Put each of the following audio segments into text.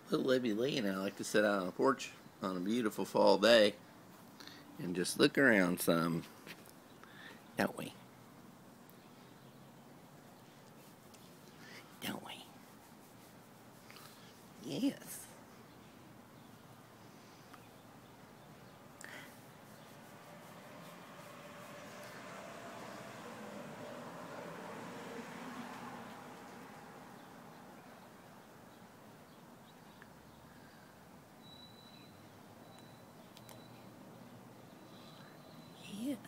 Little Libby Lee and I like to sit out on the porch on a beautiful fall day and just look around some, don't we? Don't we? Yes. Yes.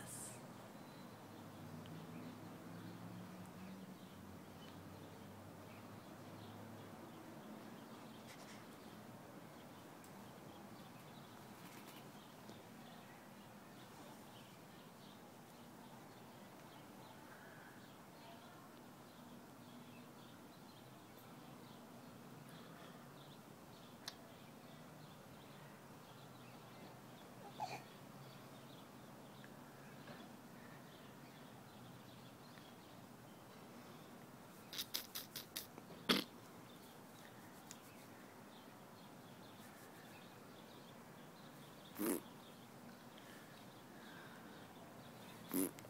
Mm.